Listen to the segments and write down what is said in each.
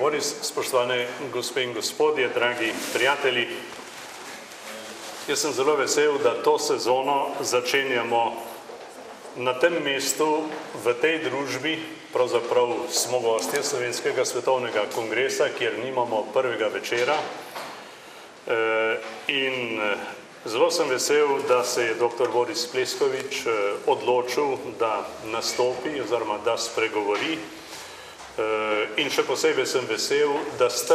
Boris, spoštovane gospe in gospodje, dragi prijatelji. Jaz sem zelo vesel, da to sezono začenjamo na tem mestu, v tej družbi, pravzaprav smo gostje Slovenskega svetovnega kongresa, kjer nimamo prvega večera. In zelo sem vesel, da se je dr. Boris Pleskovič odločil, da nastopi oziroma da spregovori. In še posebej sem vesel, da s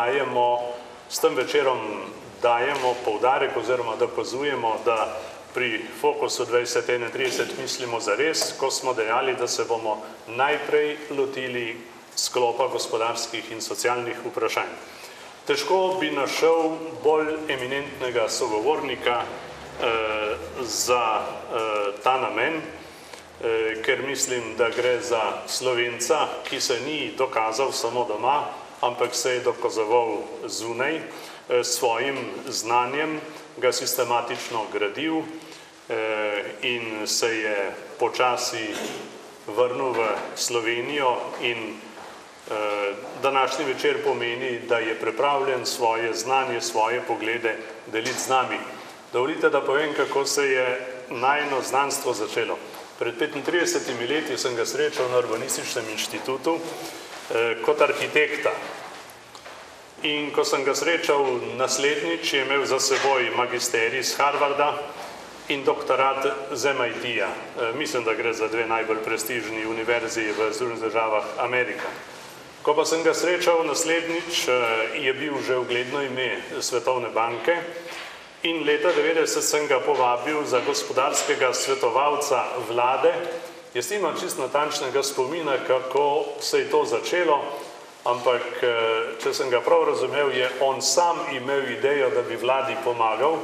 tem večerom dajemo poudarek oziroma dokazujemo, da pri Fokusu 2031 mislimo zares, ko smo dejali, da se bomo najprej lotili sklopa gospodarskih in socialnih vprašanj. Težko bi našel bolj eminentnega sogovornika za ta namen, ker mislim, da gre za Slovenca, ki se ni dokazal samo doma, ampak se je dokazoval zunaj, svojim znanjem ga sistematično gradil in se je počasi vrnil v Slovenijo in današnji večer pomeni, da je pripravljen svoje znanje, svoje poglede deliti z nami. Dovolite, da povem, kako se je najino znanstvo začelo. Pred 35 leti sem ga srečal na Urbanističnem inštitutu kot arhitekta. In ko sem ga srečal naslednjič, je imel za seboj magisterij z Harvarda in doktorat z MIT-ja. Mislim, da gre za dve najbolj prestižni univerzi v Združenih državah Amerike. Ko pa sem ga srečal naslednjič, je bil že ugledno ime Svetovne banke in leta 90 sem ga povabil za gospodarskega svetovalca vlade. Jaz nimam čisto natančnega spomina, kako se je to začelo, ampak če sem ga prav razumel, je on sam imel idejo, da bi vladi pomagal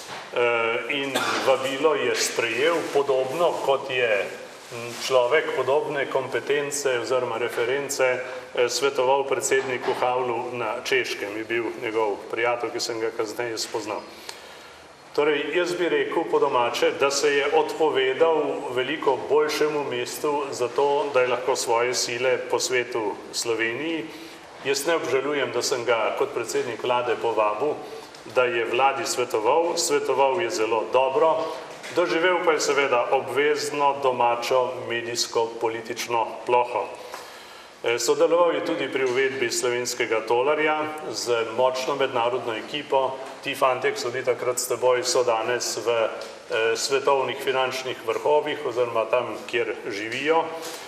in vabilo je sprejel, podobno kot je človek podobne kompetence oziroma reference svetoval predsedniku Havlu na Češkem, je bil njegov prijatelj, ki sem ga kasneje spoznal. Torej, jaz bi rekel po domače, da se je odpovedal veliko boljšemu mestu za to, da je lahko svoje sile posvetil Sloveniji. Jaz ne obžalujem, da sem ga kot predsednik vlade povabil, da je vladi svetoval je zelo dobro, doživel pa je seveda obvezno domačo medijsko-politično ploho. Sodeloval je tudi pri uvedbi slovenskega tolarja z močno mednarodno ekipo. Ti fantje, ki so bili takrat s teboj, so danes v svetovnih finančnih vrhovih oziroma tam, kjer živijo.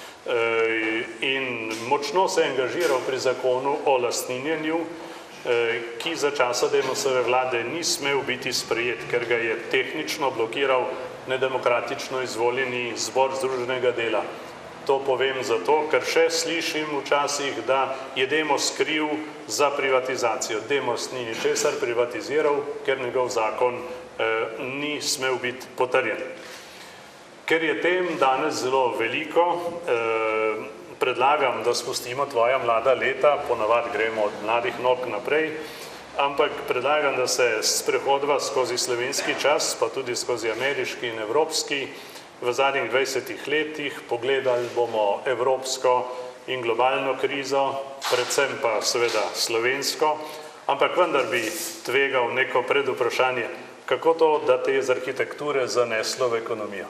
In močno se je angažiral pri zakonu o lastninjenju, ki za časa Demosove vlade ni smel biti sprejet, ker ga je tehnično blokiral nedemokratično izvoljeni zbor Združenega dela. To povem zato, ker še slišim včasih, da je Demos kriv za privatizacijo. Demos ni ničesar privatiziral, ker njegov zakon ni smel biti potrjen. Ker je tem danes zelo veliko, predlagam, da spustimo tvoja mlada leta, ponavadi gremo od mladih nog naprej, ampak predlagam, da se sprehodva skozi slovenski čas, pa tudi skozi ameriški in evropski, v zadnjih 20 letih pogledali bomo evropsko in globalno krizo, predvsem pa seveda slovensko, ampak vendar bi tvegal neko predvprašanje, kako to, da te je z arhitekture zaneslo v ekonomijo?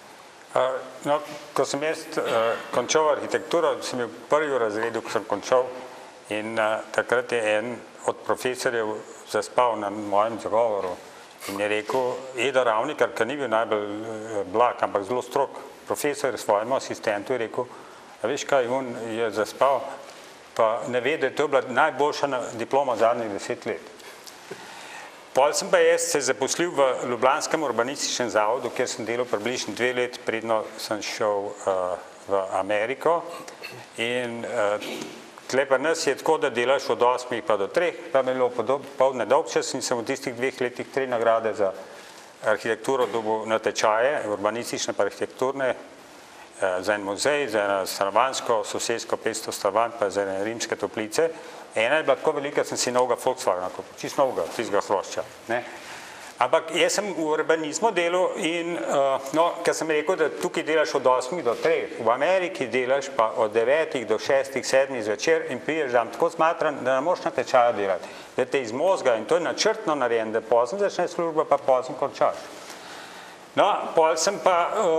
Ko sem jaz končal arhitekturo, sem bil v prvi razredu, ko sem končal, in takrat je en od profesorjev zaspal na mojem zagovoru in je rekel, Eda Ravnikar, ki ni bil najbolj blag, ampak zelo strog profesor svojemu asistentu, je rekel, a veš kaj, on je zaspal, pa ne ve, da je to bila najboljša diploma zadnjih 10 let. Potem sem pa jaz se zaposlil v Ljubljanskem urbanističnem zavodu, kjer sem delal približno 2 let, predno sem šel v Ameriko in tle pa nas je tako, da delaš od 8 pa do 3, pa mi je bilo polne dolgčas in sem v tistih 2 letih 3 nagrade za arhitekturo dobil na tečaje, urbanistične pa arhitekturne, za en muzej, za eno stanovanjsko, sosedsko 500 stanovanj, pa za ene rimske toplice. Ena je bila tako velika, sem si novega Volkswagena kupil, čisto novega, tistega hrošča. Ampak jaz sem v urbanizmu delal in, ker sem rekel, da tukaj delaš od 8 do 3, v Ameriki delaš pa od 9 do 6, 7 zvečer in prideš tam tako smatran, da ne moš na tečaju delati, da te iz mozga in to je načrtno narejen, da pozno začne služba pa pozno končaš. No, pol sem pa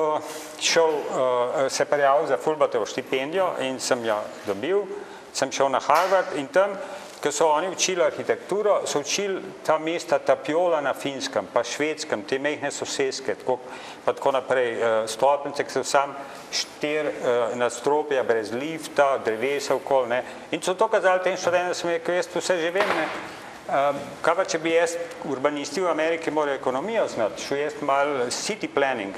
se prijavil za Fulbrightovo štipendijo in sem jo dobil, sem šel na Harvard in tam, ko so oni učili arhitekturo, so učili ta mesta Tapiola na Finskem, pa Švedskem, te mehne soseske, pa tako naprej, stolpnice, ki so sam 4 nadstropja brez lifta, drevesa okoli, ne. In so to kazali tem študentom, da sem rekel, jaz vse že vem, ne. Kaj pa, če bi jaz, urbanisti v Ameriki morajo ekonomijo znati, šel jaz malo city planning,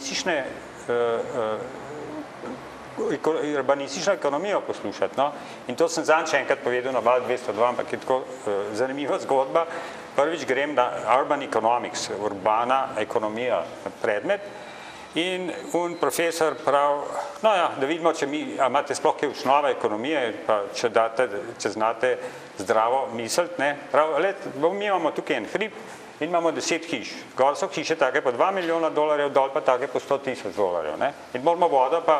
urbanistično ekonomijo poslušati, no. In to sem zanj še enkrat povedal na Val 202, ampak je tako zanimiva zgodba. Prvič grem na urban economics, urbana ekonomija predmet in profesor prav, no ja, da vidimo, če imate sploh kaj osnova ekonomije, pa če znate zdravo misliti, ne, prav, mi imamo tukaj en hrib in imamo 10 hiš. Gor so hiše take po $2 milijona, dol pa take po $100,000, ne. In moramo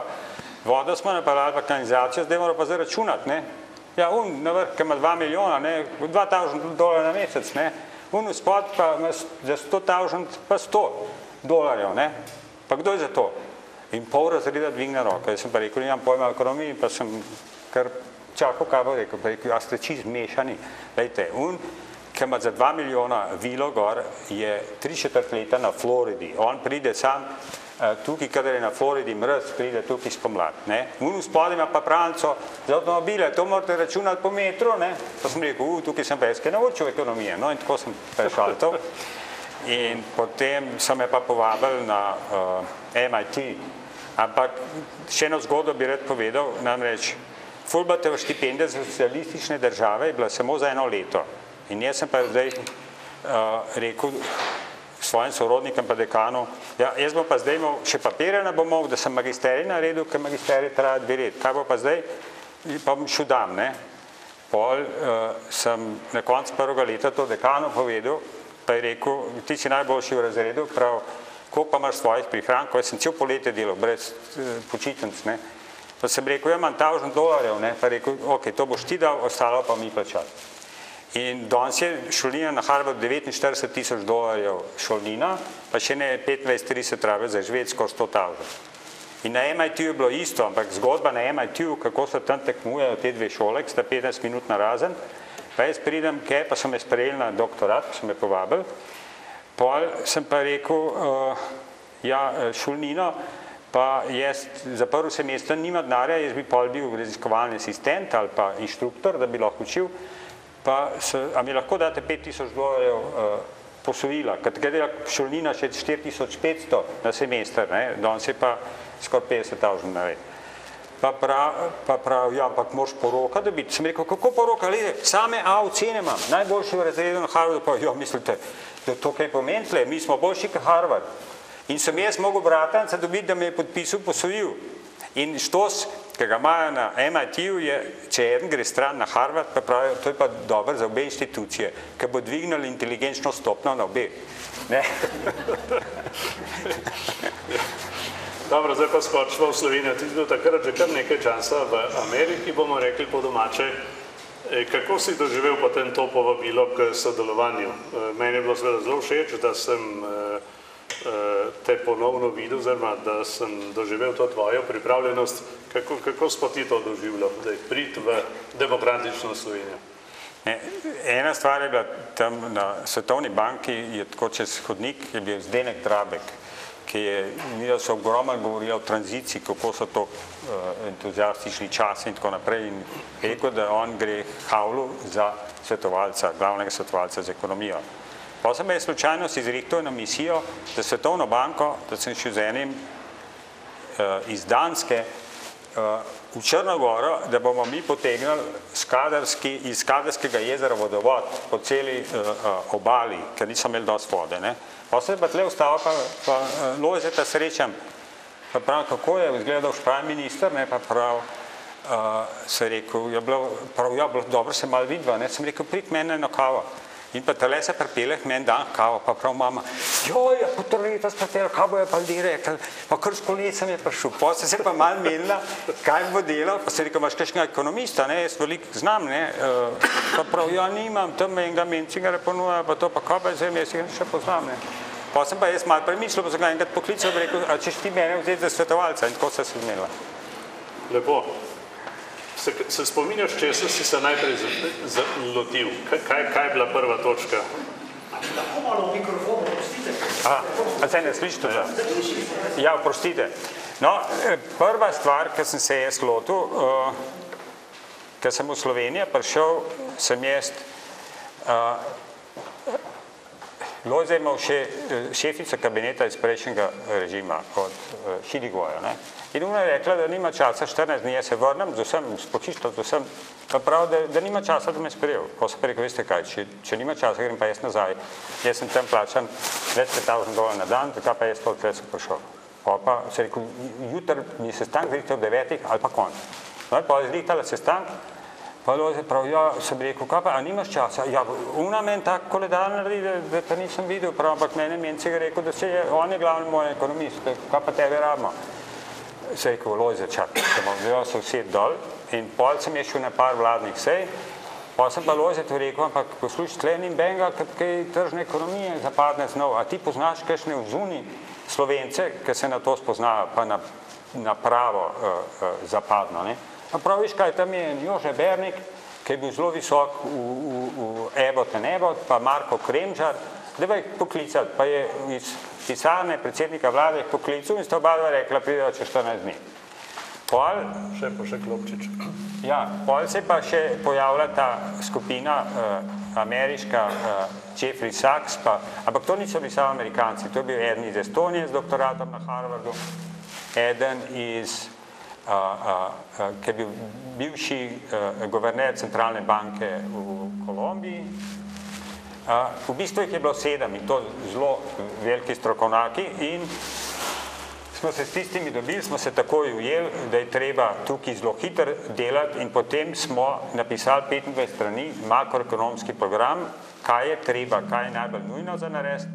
vodo smo napeljali pa kanalizacijo, zdaj moramo pa zaračunati, ne. Ja, na vrh, ki ima 2 milijona, ne, $2,000 na mesec, ne. Spod pa ima za 100,000 pa $100, ne. Pa kdo je za to? In pol razreda dvigne roke. Jaz sem pa rekel, nimam pojma o ekonomiji, pa sem kar čakal, kaj bo rekel, pa rekel, a ste čisto zmešani. Lejte, ki ima za 2 milijona vilo gor, je 3/4 leta na Floridi. On pride sam tukaj, kadar je na Floridi mraz, pride tukaj spomlad, ne. Spodaj ima pa pralnico za avtomobile, to morate računati po metru, ne. Pa sem rekel, tukaj sem pa jaz kaj naučil ekonomije, no, in tako sem prešal to. In potem so me pa povabili na MIT, ampak še eno zgodbo bi rad povedal, namreč Fulbrightova štipendija za socialistične države je bila samo za 1 leto. In jaz sem pa zdaj rekel svojim sorodnikom pa dekanu, ja, jaz bom pa zdaj imel še papirja ne bom mogel, da sem magisterij naredil, ker magisterij traja 2 leti. Kaj bo pa zdaj? Pa bom šel dam, ne. Pol sem na koncu 1. leta to dekanu povedal, pa je rekel, ti si najboljši v razredu, prav, koliko pa imaš svojih prihrankov, jaz sem cel poletje delal, brez počitnic, ne. Pa sem rekel, ja, imam $1,000, ne, pa je rekel, ok, to boš ti dal, ostalo pa mi plačati. In danes je šolnina na Harvardu $49,000 šolnina, pa še ne 25-30 trabe za živeti skoraj 100,000. In na MIT-ju je bilo isto, ampak zgodba na MIT-ju, kako so tam tekmujejo te dve šole, ki sta 15 minut narazen, pa jaz pridem, pa so me sprejeli na doktorat, so me povabili, pol sem pa rekel, ja, šolnino, pa jaz za prvi semester nima denarja, jaz bi pol bil raziskovalni asistent ali pa inštruktor, da bi lahko učil, pa a mi lahko date $5,000 posojila, ker takrat je šolnina še 4,500 na semester, ne, danes je pa skoraj 50,000 na let. Pa prav, ja, ampak moraš poroka dobiti. Sem rekel, kako poroka? Same A ocene imam, najboljši v razredu na Harvardu, pa jo, mislite, da to kaj pomeni, mi smo boljši kot Harvard. In sem jaz mogel bratanca dobiti, da me je podpisal posojil. In štos, ki ga imajo na MIT-ju, je, če eden gre stran na Harvard, pa pravijo, to je pa dobro za obe institucije, ki bo dvignil inteligenčno stopno na obe. Ne? Dobro, zdaj pa skočimo v Slovenijo. Ti bil takrat že kar nekaj časa v Ameriki, bomo rekli po domače. Kako si doživel potem to povabilo k sodelovanju? Meni je bilo zelo všeč, da sem te ponovno videl, oziroma da sem doživel to tvojo pripravljenost. Kako si pa ti to doživljal, da je prid v demokratično Slovenijo? Ena stvar je bila tam na Svetovni banki, je tako čez hodnik, je bil Zdenek Drabek, ki je so ogromno govorili o tranziciji, kako so to entuziastični časi in tako naprej in rekel, da on gre havlu za svetovalca, glavnega svetovalca za ekonomijo. Pa sem je slučajno si izrihtel na misijo za Svetovno banko, da sem šel z enim iz Danske v Črnogoro, da bomo mi potegnili iz Skadarskega jezera vodovod po celi obali, ker nisem imeli dosti vode, ne. Pa se je pa tle ustavil, pa Lojzeta srečam, pa prav, kako je izgledal špravi minister, ne, pa prav, se je rekel, ja, bilo dobro se malo vidva, ne, sem rekel, prid mene na kavo. In pa tale se pripelje k meni dan kavo, pa prav mama, joj, pa to letos pripelje, kaj bojo pa ljudje rekli, pa kar s kolecem je prišel. Pa se pa malo menila, kaj bo delal, pa se rekel, imaš kakšnega ekonomista, ne, jaz veliko znam, ne, pa prav, ja, nimam, tam enega Mencinger ponuja, pa to pa kaj pa zdaj, jaz jih še poznam, ne. Pa sem pa jaz malo premislil, pa sem ga enkrat poklical, bi rekel, a češ ti mene vzeti za svetovalca, in tako se je zmenila. Lepo. Se spominjaš, česa si se najprej lotil? Kaj je bila prva točka? Lahko malo v mikrofonu, oprostite. A se ne slišite? Ja, oprostite. No, prva stvar, ki sem se jaz lotil, ko sem v Slovenijo prišel, sem jaz Lojze je imel še šefica kabineta iz prejšnjega režima od Hidigoja, ne? In ona je rekla, da nima časa, 14 dni, jaz se vrnem z vsem, s počištom, z vsem, pa prav, da nima časa, da me sprejel. Pa sem pa rekel, veste kaj, če nima časa, grem pa jaz nazaj. Jaz sem tam plačan več $5,000 na dan, tako pa jaz to sem prišel. Pa se rekel, jutri mi sestank zrihtal ob 9 ali pa konc. No, pa je zrihtala sestank, pa Lojze prav, ja, sem rekel, kaj pa, a nimaš časa? Ja, ona meni tak koledar naredi, da pa nisem videl, prav, ampak mene Menci je rekel, da on je glavni moj ekonomist, kaj pa tebe rabimo? Se je rekel, Lojze, čakaj, sem vzel se vsed dol in pol sem je šel na par vladnih sej, pa sem pa Lojze to rekel, ampak poslušaj, tle ni benga, kaj tržne ekonomije zapadne znov, a ti poznaš kakšne vzuni Slovence, ki se na to spoznajo, pa na pravo zapadno, ne? A prav viš kaj, tam je Jože Bernik, ki je bil zelo visok v Ebot in Ebot, pa Marko Kremžar, da bi poklicali, pa je iz pisarne predsednika vlade poklical in sta oba dva rekla, pridejo čez 14 dni. Pol, še Klopčič. Ja, pol se pa še pojavila ta skupina ameriška, Jeffrey Sachs, ampak to niso bili samo Amerikanci, to je bil eden iz Estonije z doktoratom na Harvardu, eden iz ki je bil bivši guverner centralne banke v Kolumbiji. V bistvu jih je bilo 7 in to zelo veliki strokovnjaki in smo se s tistimi dobili, smo se takoj ujeli, da je treba tukaj zelo hitro delati in potem smo napisali 25 strani makroekonomski program, kaj je treba, kaj je najbolj nujno za narediti.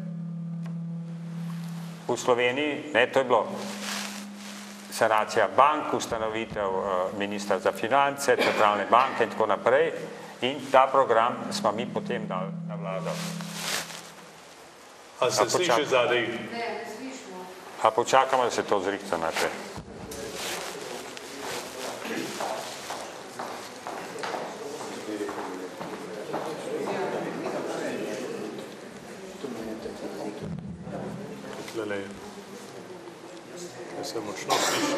V Sloveniji, ne, to je bilo sanacija bank, ustanovitev ministra za finance, centralne banke in tako naprej in ta program smo mi potem dali na vlado. A se sliši zadaj? Ne, ne slišimo. A počakamo, da se to zrihta naprej. Tlele se močno sliši.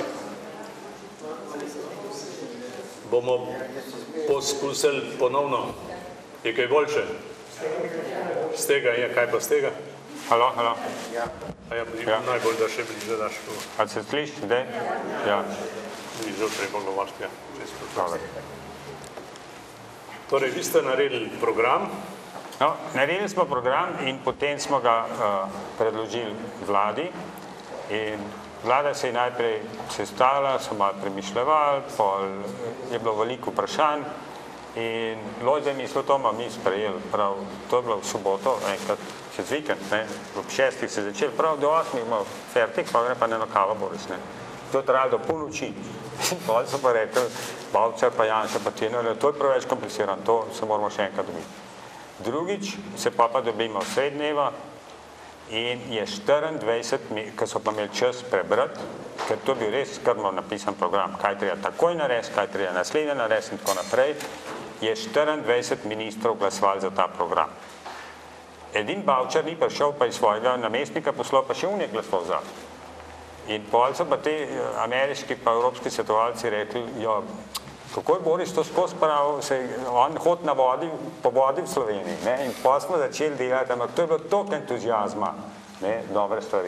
Bomo poskusili ponovno. Je kaj boljše? Z tega je, kaj pa z tega? Halo? Najbolj, da še bliže daš. Ali se sliši zdaj? Ja. Bliže treba govoriti, ja. Torej, vi ste naredili program? No, naredili smo program in potem smo ga predložili vladi in vlada se je najprej sestala, so malo premišljevali, pol je bilo veliko vprašanj in Lojze mi so to mi sprejeli, prav, to je bilo v soboto, enkrat čez vikend, ne, ob 6 se začeli, prav do 8 imel fertik, pa gre pa ne na kava Boris, ne. To je trajalo do polnoči. In pol so pa rekli, Bavčar pa Janša pa Tenor, to je preveč komplicirano, to se moramo še enkrat dobiti. Drugič se pa dobimo sred dneva in je 24, ko so pa imeli čas prebrati, ker to je bil res skrbno napisan program, kaj treba takoj narediti, kaj treba naslednje narediti in tako naprej, je 24 ministrov glasovali za ta program. Edin Bavčar ni prišel pa iz svojega namestnika poslal, pa še unije glasoval za. In pol so pa te ameriški pa evropski svetovalci rekli, jo, kako je Boris to skozi prav, on hod na vodi, po vodi v Sloveniji, ne, in pa smo začeli delati, ampak to je bilo toliko entuzijazma, ne, dobre stvari.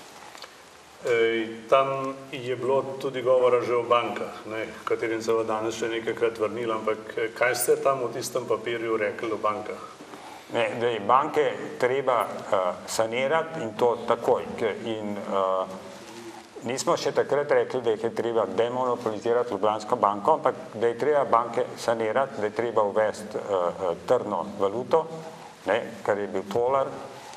Tam je bilo tudi govora že o bankah, ne, katerim se bo danes še nekajkrat vrnili, ampak kaj ste tam v tistem papirju rekli o bankah? Ne, da je banke treba sanirati in to takoj. In nismo še takrat rekli, da jih je treba demonopolizirati Ljubljansko banko, ampak da je treba banke sanirati, da je treba uvesti trdno valuto ne, ker je bil tolar